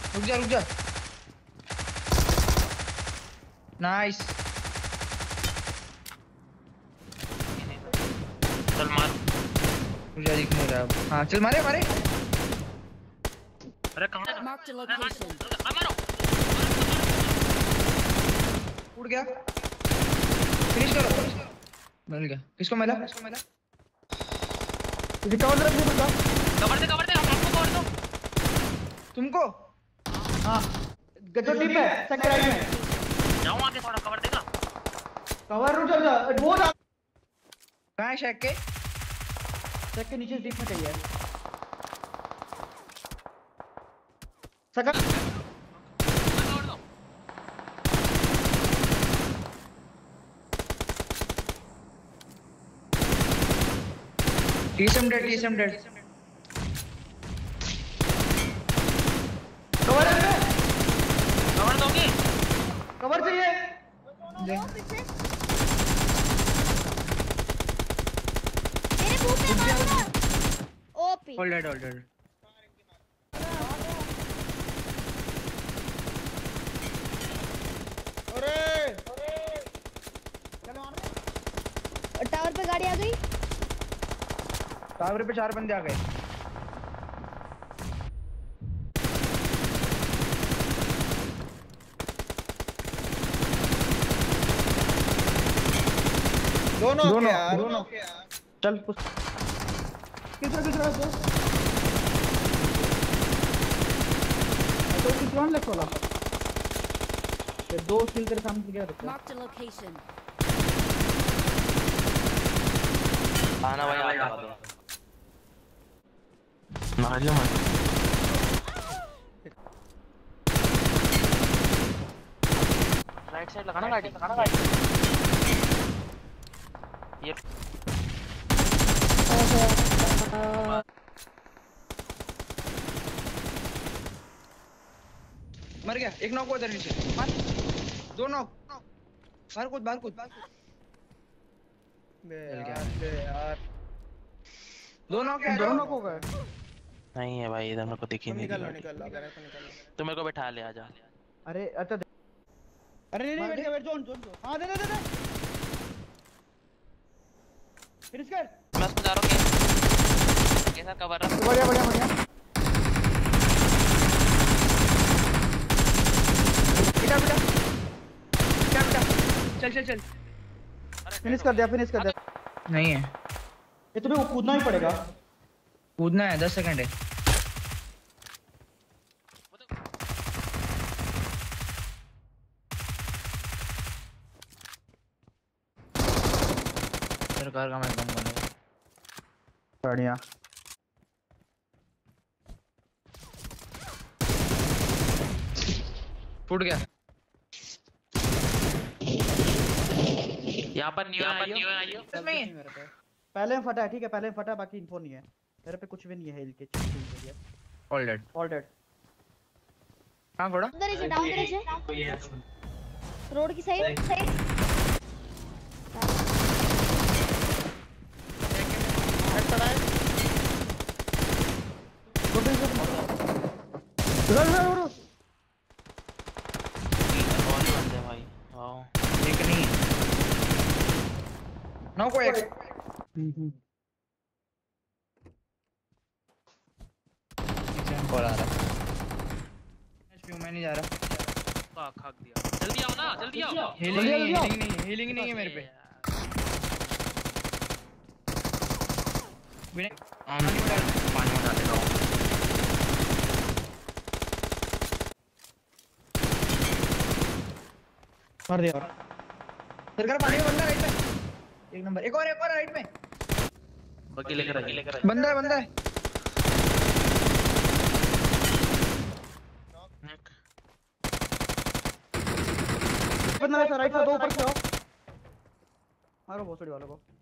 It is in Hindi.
रुक जा रुक जा। नाइस। चल मार। मुझे दिख नहीं रहा। हाँ चल मारे मारे। अरे कहां है? मारो। उड़ गया। फिनिश करो। मिल गया। किसको मिला? रिकवर कर दे बंदा। कवर दे हमको कवर दो। तुमको? हां गजो टीप है सेकंड राइट में। जाऊं आगे थोड़ा कवर देगा। कवर रुक जा वो कहां है शेक के? शेक के नीचे डीप में चाहिए सकल कवर दो। टीसम डेड। कवर है कवर दोगे? कवर चाहिए दे। मेरे मुंह पे मारो। OP hold dead. अरे टावर पे गाड़ी आ गई। टावर पे 4 बंदे आ गए। दोनों चल किधर तो किसान लेफ्ट वाला ये दो स्किल तेरे सामने क्या रखा मार्क द लोकेशन। आना भाई आ दो। मारियो मत। राइट साइड लगाना गाड़ी। ये मर गया। एक नॉक उधर नीचे। मार। 2 नॉक। बाहर कूद। यार 2 नॉक है। दोनों को गए नहीं है भाई इधर मेरे को दिखी नहीं। निकल तू मेरे को बैठा ले आजा। अरे अच्छा अरे नहीं वेट जोन हां दे फिनिश कर। मैं उसको जा रहा हूं। कैसा कवर रहा? बढ़िया बेटा चल। फिनिश कर दिया नहीं है। ये तुम्हें कूदना ही पड़ेगा। कूदना है। 10 सेकंड है। सरकार का मैं बम बना। बढ़िया फूट गया। यहां पर न्यू आई हो। पहले में फटा है ठीक है पहले में फटा बाकी इन्फो नहीं है मेरे पे कुछ भी नहीं है हिल के ऑल डेड। कहां फोड़ा? अंदर ही डाउन करे रोड की साइड। हेड पड़ा है कौन बंदे भाई? वाओ एक नहीं। नॉक को एक। कॉल आ रहा। मैं नहीं जा रहा। खाक दिया। जल्दी आओ ना जल्दी आओ। हीलिंग नहीं है मेरे पे। पानी में डाले रहो। मार दिया सरकार पानी में बंदा राइट में। एक नंबर। एक और राइट में। बाकी लेकर आ। बंदा है। बंदा है राइट से दो ऊपर से आओ मारो भोसड़ी वालों को।